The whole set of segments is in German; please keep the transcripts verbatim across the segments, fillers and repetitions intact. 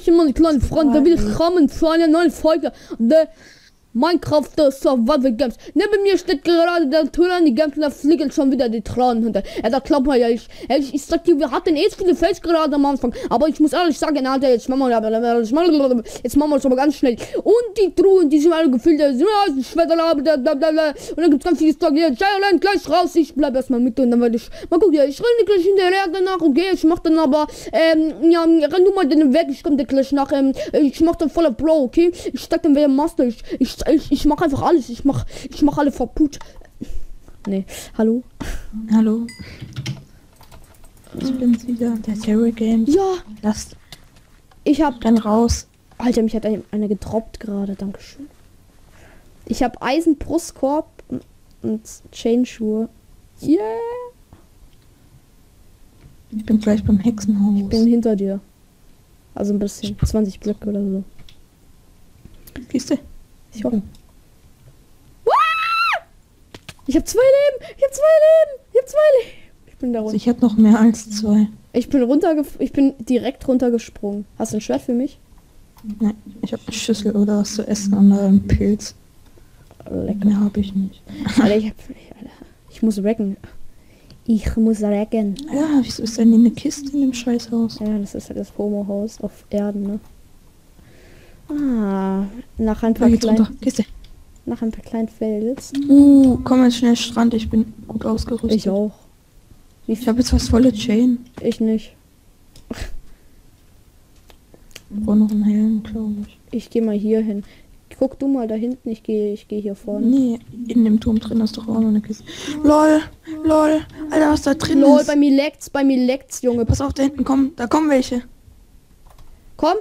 Hallöchen, meine kleinen Freunde, willkommen zu einer neuen Folge der Minecraft Survival Games. Neben mir steht gerade der Tyranny Games und da fliegen schon wieder die Tränen hinter. Ja, da glaubt man ja, ich, ich, ich sag dir, wir hatten eh viele Fails gerade am Anfang, aber ich muss ehrlich sagen, Alter, jetzt machen wir, jetzt machen wir es aber ganz schnell. Und die Truhen, die sind alle gefüllt, und dann gibt's ganz viele Story, Giant gleich raus, ich bleib erstmal mit und dann werde ich, mal gucken, ja, ich renne gleich hinterher danach, okay, ich mach dann aber, ähm, ja, renn du mal den weg, ich komm dir gleich nach, ähm, ich mach dann voller Bro, okay, ich steig dann wieder Master, ich, ich Ich, ich mach einfach alles. Ich mach, ich mach alle verput. Nee, hallo. Hallo. Ich bin's wieder, der Terror Games. Ja. Lasst. Ich hab. Dann raus. Alter, mich hat eine, eine gedroppt gerade. Dankeschön. Ich hab Eisenbrustkorb und, und Chainschuhe. Yeah. Ich bin gleich beim Hexenhaus. Ich bin hinter dir. Also ein bisschen. zwanzig Blöcke oder so. Siehst du? Ich hoffe. Ich hab zwei Leben! Ich hab zwei Leben! Ich hab zwei Leben! Ich bin da runter. Also ich hab noch mehr als zwei. Ich bin runter, ich bin direkt runtergesprungen. Hast du ein Schwert für mich? Nein, ich hab eine Schüssel oder was zu essen und einen Pilz. Lecker. Mehr hab ich nicht. Alter, ich, hab, Alter, ich muss racken. Ich muss racken. Ja, wieso ist denn eine Kiste in dem Scheißhaus? Ja, das ist halt das Homo-Haus auf Erden, ne? Ah, nach ein paar kleinen, Kiste. nach ein paar kleinen Fels. Uh, komm jetzt schnell Strand, ich bin gut ausgerüstet. Ich auch. Wie Ich habe jetzt was volle Chain. Ich nicht. Ich brauche noch einen hellen, glaube ich. Ich gehe mal hier hin. Guck du mal da hinten, ich gehe ich gehe hier vorne. Nee, in dem Turm drin ist doch auch noch eine Kiste. Lol, lol, Alter, was da drin Lol, ist. bei mir leckt's, bei mir leckt's, Junge. Pass auf, da hinten kommen, da kommen welche. Komm.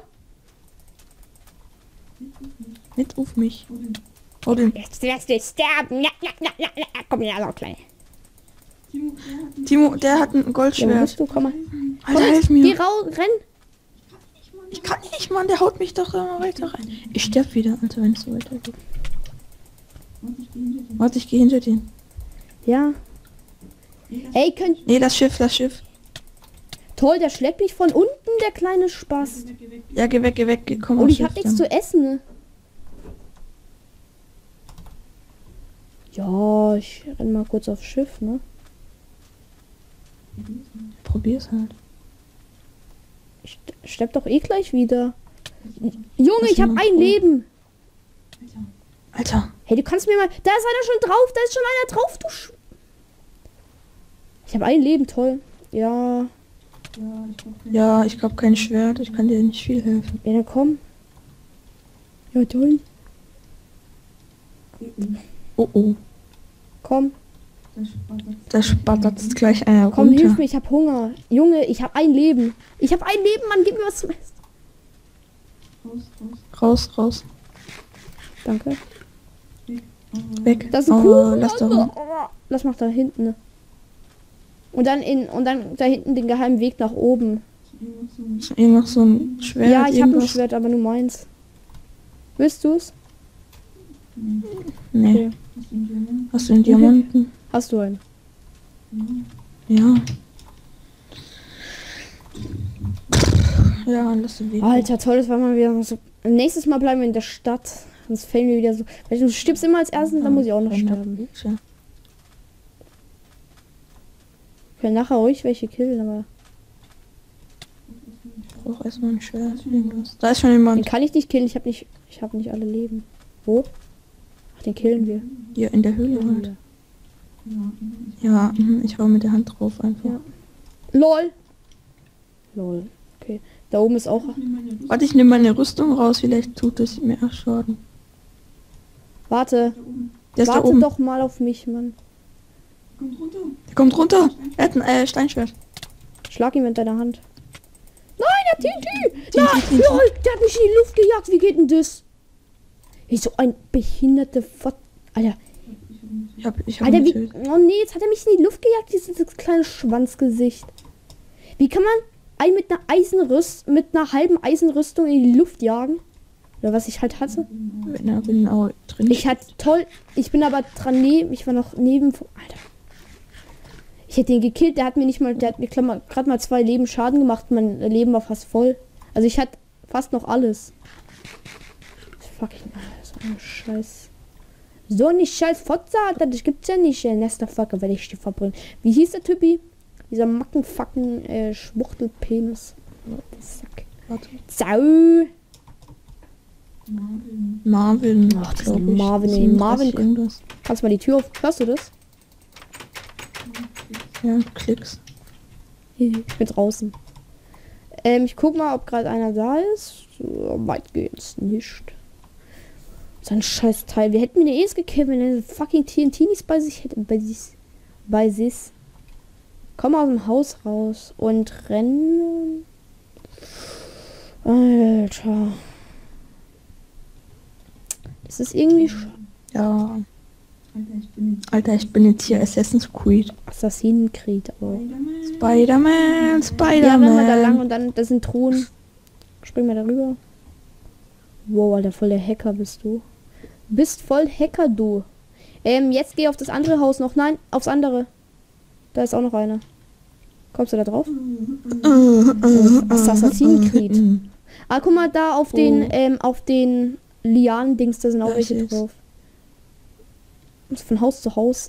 Nicht auf mich. Oh, den. Jetzt wirst du sterben. Ja, ja, ja, ja, ja. Komm her, also klein. Timo, der hat ein Ja, wo Goldschwert. bist du? Komm mal. Alter, Komm, hilf Geh mir. raus, renn. Ich kann nicht, Mann, der haut mich doch immer weiter rein. Ich sterb wieder, Alter, wenn es so weitergeht. Warte, ich gehe hinter dir. Ja. Ey, könnt... Nee, das Schiff, das Schiff. Toll, der schlägt mich von unten, der kleine Spaß. Ja, geh weg, geh weg, geh, komm Und aufs ich Schiff hab nichts dann. zu essen. Ja, ich renn mal kurz aufs Schiff, ne? Probier's halt. Ich stepp doch eh gleich wieder. Junge, Was ich hab machst ein du? Leben. Alter, Hey, du kannst mir mal... Da ist einer schon drauf, da ist schon einer drauf, du Sch... Ich habe ein Leben, toll. Ja, ja, ich glaube kein Schwert, ich kann dir nicht viel helfen. ja, dann komm. Ja, toll. Oh oh, Komm, da spattert gleich einer komm, runter. hilf mir, ich hab Hunger. Junge, ich hab ein Leben. Ich hab ein Leben, Mann, gib mir was zum Essen. Raus, raus, Danke. weg. Das ist ein oh, Kuchen. lass doch Oh, mal. oh, lass mal da hinten. Ne? Und dann in und dann da hinten den geheimen Weg nach oben. Hier noch so ein Schwert. Ja, ich habe ein irgendwas? Schwert, aber nur meins. Willst du's? Nee. Okay. Hast du einen Diamanten? Hast du einen? Ja. Ja, lass den Weg. Alter, toll, das war mal wieder so. Nächstes Mal bleiben wir in der Stadt. Sonst fällen wir wieder so. Weil du stirbst immer als erstes, dann muss ich auch noch sterben. Ja. Ich kann nachher ruhig welche killen, aber. Ich brauche erstmal ein Schwert. Irgendwas. Da ist schon Den jemand. kann ich nicht killen, ich habe nicht. Ich habe nicht alle Leben. Wo? Ach, den killen wir. Hier in der Höhle halt. Ja, mhm, ich hau mit der Hand drauf einfach. Ja. LOL. LOL. Okay. Da oben ist auch. Warte, ich nehme meine Rüstung raus, vielleicht tut es mehr Schaden. Warte. Der ist da Warte oben. doch mal auf mich, Mann. Der kommt runter. Er hat ein äh, Steinschwert. Schlag ihn mit deiner Hand. Nein, der T T! T N T, Na, T N T. lol, der hat mich in die Luft gejagt. Wie geht denn das? Wie so ein behinderte Fott. Alter, Ich hab, ich hab Alter, ihn wie. getötet. Oh nee, jetzt hat er mich in die Luft gejagt, dieses kleine Schwanzgesicht. Wie kann man einen mit einer Eisenrüst, mit einer halben Eisenrüstung in die Luft jagen? Oder was ich halt hatte? Wenn er genau drin Ich hatte toll. Ich bin aber dran neben. Ich war noch neben. Alter. Ich hätte ihn gekillt. Der hat mir nicht mal. Der hat mir gerade mal zwei Leben Schaden gemacht. Mein Leben war fast voll. Also ich hatte Fast noch alles. Fucking so ein Scheiß. So eine scheiß Fotze, das gibt's ja nicht. Nesterfucker, wenn ich die verbringe. Wie hieß der Typi? Dieser Mackenfucken äh, Schwuchtelpenis. Oh, Sack. Warte. Zau. Marvin. Ach, das ist glaub ich. Marvin, ey. siebenunddreißig Marvin. irgendwas. Kannst du mal die Tür auf? Hörst du das? Ja, Klicks. Ich bin draußen. Ähm, ich guck mal, ob gerade einer da ist. So, weitgehend nicht. So ein scheiß Teil. Wir hätten mir eine Es gekillt, wenn er fucking T N T nicht bei sich hätte. Bei sich. Bei sich. Komm aus dem Haus raus und rennen. Alter. Das ist irgendwie. sch- Ja. Alter, ich bin jetzt hier Assassin's Creed. Assassinenkrieg. Aber. Spider-Man, Ja, renn Spider-Man. mal da lang und dann. Das sind Thron. Spring mal darüber. Wow, Alter, voll der Hacker bist du. Bist voll Hacker, du. Ähm, jetzt geh auf das andere Haus noch. Nein, aufs andere. Da ist auch noch einer. Kommst du da drauf? Assassin's Creed. Ah, guck mal, da auf den, Oh. ähm, auf den Lianen-Dings, da sind auch Da welche ist es. drauf. Das ist von Haus zu Haus.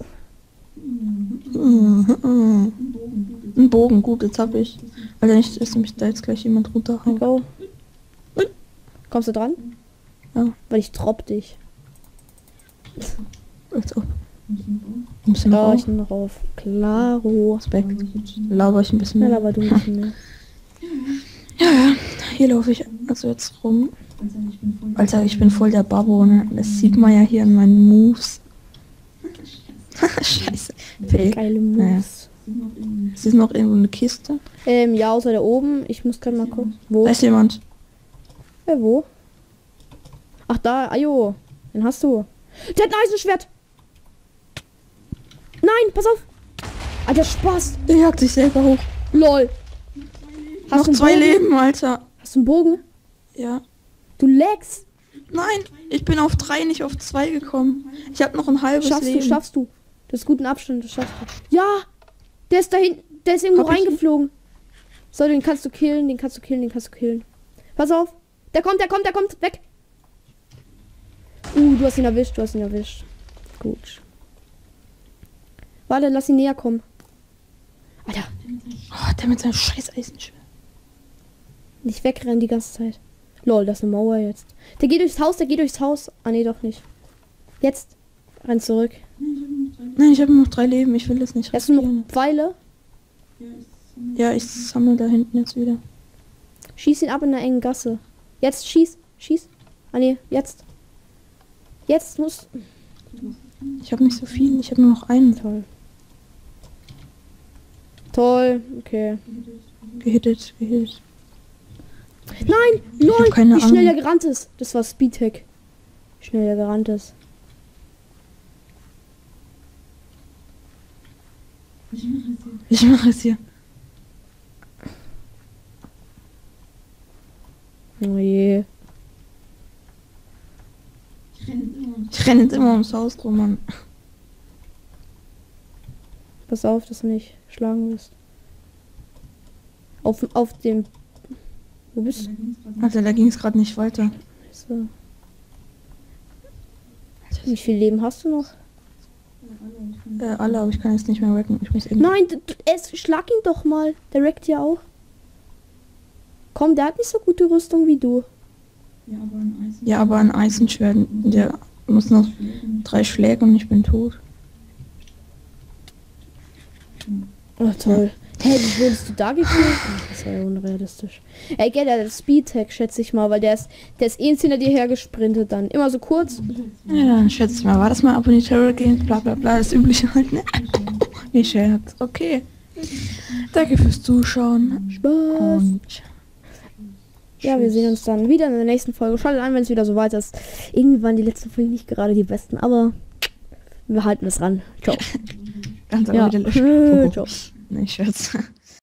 Ein Bogen, gut, jetzt hab ich. Alter, nicht, dass mich da jetzt gleich jemand runterhaut. Go. Kommst du dran? Ja. Weil ich dropp dich. Als ob. Ein bisschen Ja, rauf. ich nehme drauf. Klaro. Respekt. Laber ich ein bisschen Schnell, mehr. aber du ein bisschen mehr. Ja, ja. Hier laufe ich also jetzt rum. Alter, ich bin voll der Babbo, ne? Das sieht man ja hier an meinen Moves. Scheiße. Fail. Geile Moves. Es ist noch irgendwo eine Kiste. Ähm, ja, außer da oben. Ich muss gerade mal gucken. Wo? Da ist jemand. Ja, wo? Ach, da. Ajo. Den hast du. Der hat ein Eisenschwert. Nein, pass auf. Alter, Spaß. Der jagt sich selber hoch. Lol. Hast noch du einen zwei Bogen? Leben, Alter. Hast du einen Bogen? Ja. Du lagst. Nein, ich bin auf drei, nicht auf zwei gekommen. Ich habe noch ein halbes Schaffst Leben. du, schaffst du. Das ist guten Abstand, das schaffst du. Ja! Der ist dahin, der ist irgendwo Hab ich ihn? reingeflogen. So, den kannst du killen, den kannst du killen, den kannst du killen. Pass auf. Der kommt, der kommt, der kommt. Weg. Uh, du hast ihn erwischt, du hast ihn erwischt. Gut. Warte, lass ihn näher kommen. Alter, Oh, der mit seinem scheiß Eisenschwert. nicht wegrennen die ganze Zeit. Lol, das ist eine Mauer jetzt. Der geht durchs Haus, der geht durchs Haus. Ah, nee, doch nicht. Jetzt. Renn zurück. Nein, ich habe nur noch drei Leben. Ich will das nicht Hast du noch riskieren. Pfeile? Ja, ich sammle da hinten jetzt wieder. Schieß ihn ab in der engen Gasse. Jetzt schieß, schieß. Ah nee, jetzt. Jetzt muss. Ich habe nicht so viel. Ich habe nur noch einen. Toll. Toll, okay. Gehittet, gehittet. Nein, Ich hab lol, keine wie schnell Ahnung. der gerannt ist. Das war Speedtech. Wie schnell der gerannt ist. Ich mache es hier. Oh je. Ich renne jetzt immer ums Haus rum, Mann. Pass auf, dass du nicht schlagen wirst. Auf, auf dem. Wo bist du? Alter, da ging es gerade nicht weiter. So. Wie viel Leben hast du noch? Äh, alle, aber ich kann jetzt nicht mehr recken. Ich muss eben. Nein, d- d- es, schlag ihn doch mal. Der wreckt ja auch. Komm, der hat nicht so gute Rüstung wie du. Ja, aber ein Eisenschwert, der muss noch drei Schläge und ich bin tot. Oh, toll. Hä, hey, wie wurdest du da gekillt? Ach, das war ja unrealistisch. Ey, gell, der hat Speedtech, schätze ich mal, weil der ist, der ist eh hinter dir hergesprintet dann. Immer so kurz. Ja, dann schätze ich mal, war das mal Abonnitäre Games, bla bla bla, das übliche halt, ne? Nee, Scherz. Okay. Danke fürs Zuschauen. Spaß. Und Ja, wir sehen uns dann wieder in der nächsten Folge. Schaltet ein, wenn es wieder so weit ist. Irgendwann die letzten Folgen nicht gerade die besten, aber wir halten es ran. Ciao. ganz Ja. wieder löschen. Ciao. Nee, Scherz.